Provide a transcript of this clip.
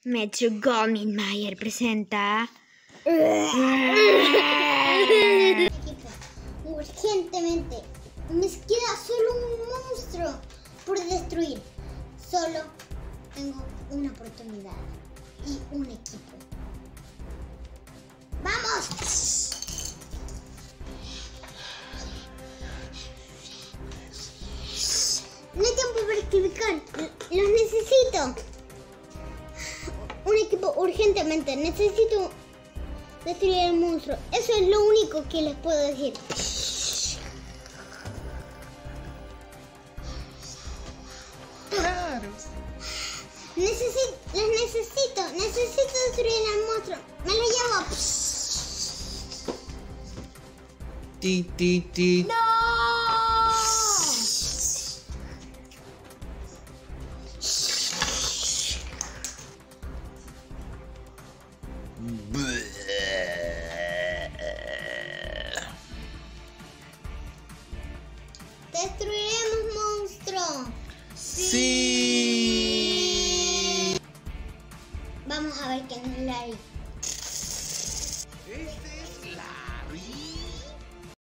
Metro Goldwyn Mayer presenta... Urgentemente, me queda solo un monstruo por destruir. Solo tengo una oportunidad y un equipo. ¡Vamos! No hay tiempo para explicar. Los necesito. Un equipo urgentemente. Necesito destruir el monstruo. Eso es lo único que les puedo decir. Claro. Necesito destruir al monstruo. Me lo llevo. Ti. ¡No! Destruiremos monstruo. Sí. Vamos a ver quién es Larry. Este es Larry.